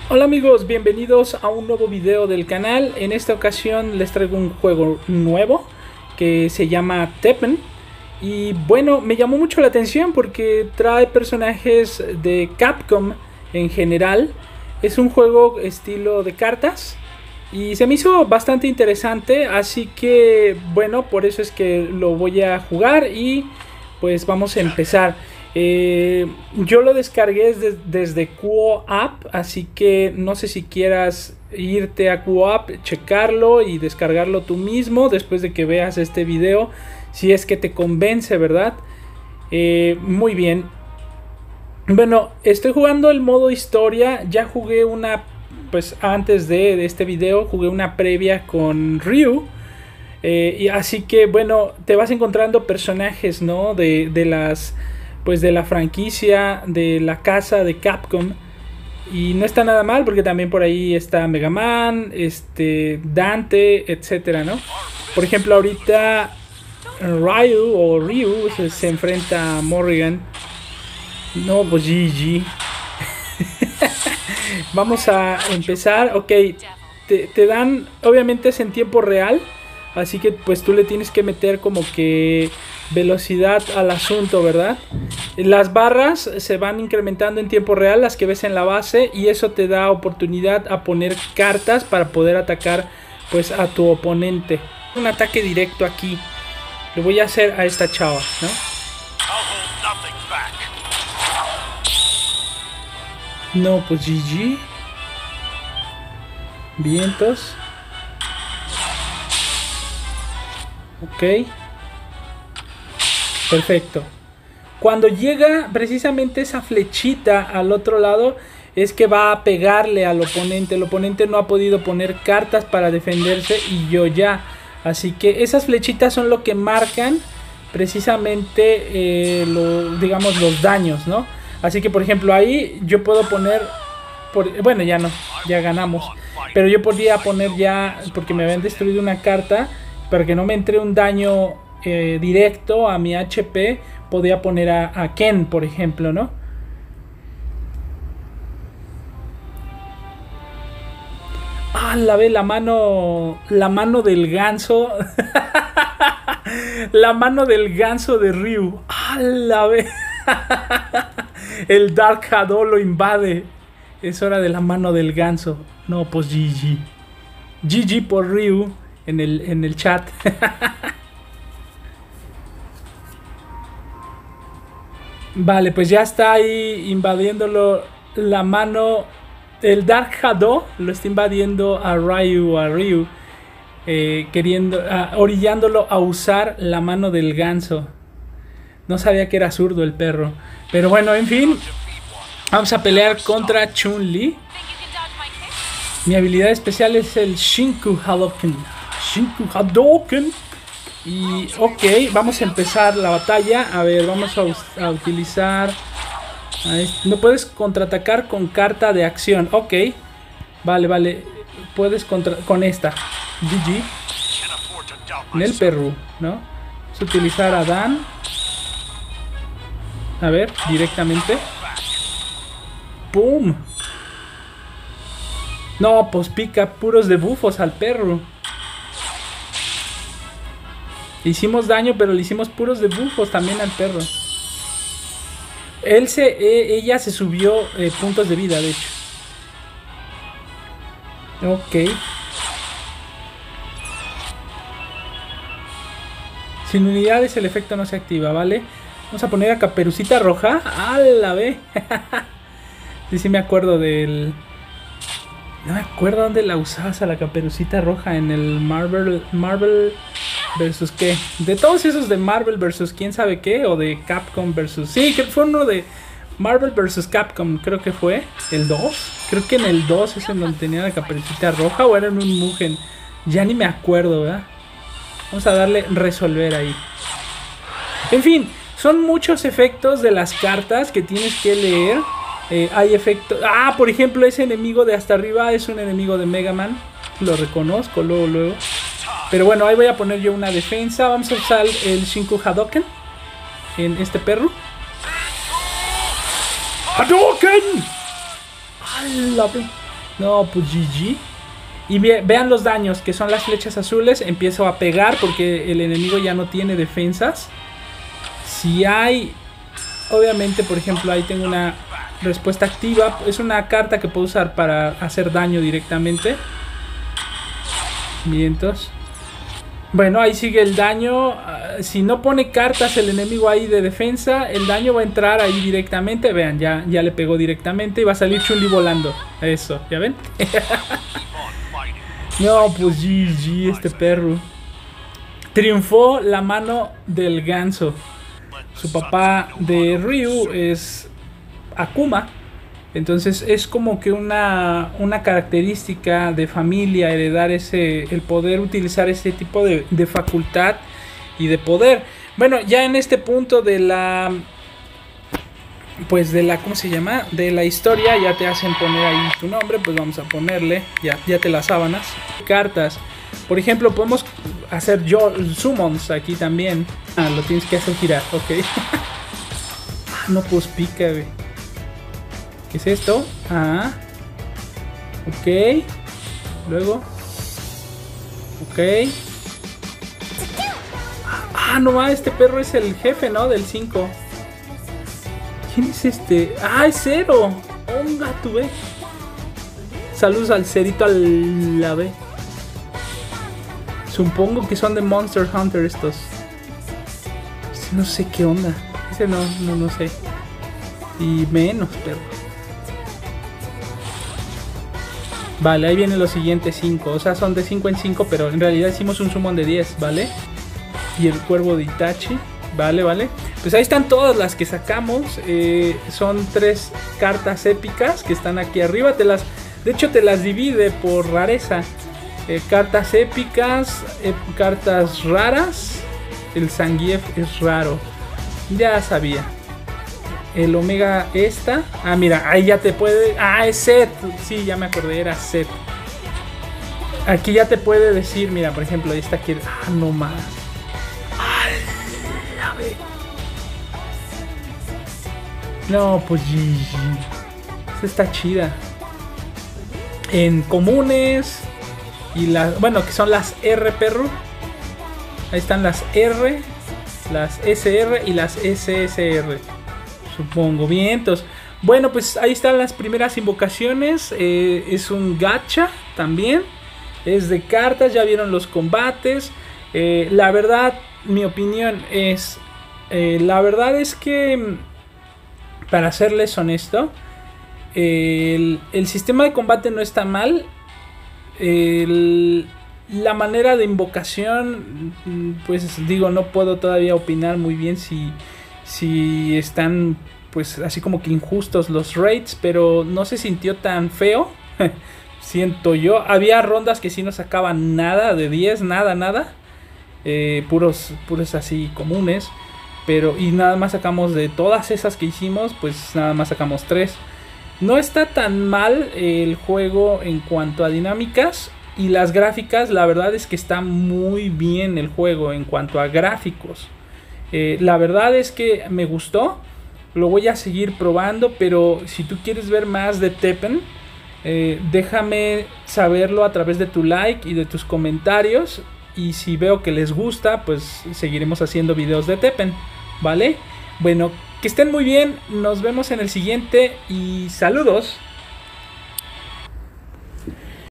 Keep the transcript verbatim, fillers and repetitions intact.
Hola amigos, bienvenidos a un nuevo video del canal. En esta ocasión les traigo un juego nuevo que se llama Teppen. Y bueno, me llamó mucho la atención porque trae personajes de Capcom en general. Es un juego estilo de cartas y se me hizo bastante interesante, así que bueno, por eso es que lo voy a jugar y pues vamos a empezar. Eh, yo lo descargué desde, desde QoApp, así que no sé si quieras irte a QoApp, checarlo y descargarlo tú mismo después de que veas este video, si es que te convence, ¿verdad? Eh, muy bien. Bueno, estoy jugando el modo historia. Ya jugué una, pues antes de, de este video, jugué una previa con Ryu. Eh, y así que bueno, te vas encontrando personajes, ¿no? De, de las... pues de la franquicia, de la casa de Capcom. Y no está nada mal porque también por ahí está Mega Man, este, Dante, etcétera, ¿no? Por ejemplo, ahorita Ryu o Ryu se, se enfrenta a Morrigan. No, pues G G. Vamos a empezar. Ok, te, te dan, obviamente es en tiempo real, así que pues tú le tienes que meter como que velocidad al asunto, ¿verdad? Las barras se van incrementando en tiempo real, las que ves en la base, y eso te da oportunidad a poner cartas para poder atacar pues a tu oponente. Un ataque directo aquí. Le voy a hacer a esta chava, ¿no? No, pues G G. Vientos. Ok. Perfecto. Cuando llega precisamente esa flechita al otro lado, es que va a pegarle al oponente. El oponente no ha podido poner cartas para defenderse y yo ya. Así que esas flechitas son lo que marcan precisamente eh, lo, digamos, los daños, ¿no? Así que por ejemplo ahí yo puedo poner, por, bueno ya no, ya ganamos. Pero yo podría poner ya, porque me habían destruido una carta, para que no me entre un daño Eh, directo a mi H P, podía poner a, a Ken, por ejemplo, ¿no? Ah, la ve la mano, la mano del ganso. La mano del ganso de Ryu. Ah, la ve. El Dark Shadow lo invade. Es hora de la mano del ganso. No, pues G G. G G por Ryu en el, en el chat. Vale, pues ya está ahí invadiéndolo la mano. El Dark Shadow lo está invadiendo a Ryu, a Ryu, eh, queriendo, uh, orillándolo a usar la mano del ganso. No sabía que era zurdo el perro. Pero bueno, en fin, vamos a pelear contra Chun-Li. Mi habilidad especial es el Shinku Hadouken. Shinku Hadouken. Y ok, vamos a empezar la batalla. A ver, vamos a, a utilizar... No puedes contraatacar con carta de acción. Ok, vale, vale. Puedes contra con esta G G. En el Perú, ¿no? Vamos a utilizar a Dan. A ver, directamente. ¡Pum! No, pues pica puros debufos al perro. Le hicimos daño, pero le hicimos puros debufos también al perro. Él se, eh, ella se subió eh, puntos de vida, de hecho. Ok. Sin unidades el efecto no se activa, ¿vale? Vamos a poner a Caperucita Roja. ¡A la ve! Sí, sí me acuerdo del... No me acuerdo dónde la usabas a la Caperucita Roja. En el Marvel... Marvel... ¿Versus qué? De todos esos de Marvel versus quién sabe qué. O de Capcom versus... Sí, que fue uno de Marvel versus Capcom. Creo que fue el dos. Creo que en el dos es en donde tenía la Caperucita Roja. O era en un Mugen. Ya ni me acuerdo, ¿verdad? Vamos a darle resolver ahí. En fin, son muchos efectos de las cartas que tienes que leer. eh, Hay efectos... Ah, por ejemplo, ese enemigo de hasta arriba es un enemigo de Mega Man. Lo reconozco luego, luego. Pero bueno, ahí voy a poner yo una defensa. Vamos a usar el Shinku Hadouken en este perro. ¡Hadouken! ¡Hala! No, pues G G. Y ve, vean los daños, que son las flechas azules. Empiezo a pegar porque el enemigo ya no tiene defensas. Si hay... Obviamente, por ejemplo, ahí tengo una respuesta activa. Es una carta que puedo usar para hacer daño directamente. Vientos. Bueno, ahí sigue el daño. Si no pone cartas el enemigo ahí de defensa, el daño va a entrar ahí directamente. Vean, ya, ya le pegó directamente y va a salir Chun-Li volando. Eso, ¿ya ven? No, pues G G este perro. Triunfó la mano del ganso. Su papá de Ryu es Akuma. Entonces es como que una, una característica de familia heredar ese, el poder utilizar ese tipo de, de facultad y de poder. Bueno, ya en este punto de la, pues de la, ¿cómo se llama? De la historia ya te hacen poner ahí tu nombre, pues vamos a ponerle, ya, ya te las sábanas. Cartas, por ejemplo, podemos hacer yo summons aquí también. Ah, lo tienes que hacer girar, ok. No, pues pica, güey. ¿Qué es esto? Ah. Ok. Luego. Ok. Ah, no va, este perro es el jefe, ¿no? Del cinco. ¿Quién es este? Ah, es Zero. Un gato, ve. Saludos al Cerito al la B. Supongo que son de Monster Hunter estos. Este no sé qué onda. Ese no, no, no sé. Y menos, perro. Vale, ahí vienen los siguientes cinco. O sea, son de cinco en cinco, pero en realidad hicimos un summon de diez, ¿vale? Y el cuervo de Itachi. Vale, vale. Pues ahí están todas las que sacamos. Eh, son tres cartas épicas que están aquí arriba. Te las, de hecho, te las divide por rareza. Eh, cartas épicas, eh, cartas raras. El Zangief es raro. Ya sabía. El Omega esta. Ah, mira, ahí ya te puede... Ah, es Set. Sí, ya me acordé, era Set. Aquí ya te puede decir, mira, por ejemplo, esta quiere... Ah, no más. Ay, a ver. No, pues G G. Esta está chida. En comunes. Y las... Bueno, que son las R, perro. Ahí están las R. Las S R y las S S R. Supongo, vientos. Bueno, pues ahí están las primeras invocaciones. Eh, es un gacha también. Es de cartas, ya vieron los combates. Eh, la verdad, mi opinión es... Eh, la verdad es que, para serles honesto, el, el sistema de combate no está mal. El, la manera de invocación, pues digo, no puedo todavía opinar muy bien si... Si están pues así como que injustos los rates, pero no se sintió tan feo. Siento yo. Había rondas que sí no sacaban nada de diez, nada, nada. Eh, puros, puros así comunes. Pero, y nada más sacamos de todas esas que hicimos, pues nada más sacamos tres. No está tan mal el juego en cuanto a dinámicas. Y las gráficas, la verdad es que está muy bien el juego en cuanto a gráficos. Eh, la verdad es que me gustó. Lo voy a seguir probando. Pero si tú quieres ver más de Teppen, eh, déjame saberlo a través de tu like y de tus comentarios. Y si veo que les gusta, pues seguiremos haciendo videos de Teppen, ¿vale? Bueno, que estén muy bien. Nos vemos en el siguiente. Y saludos.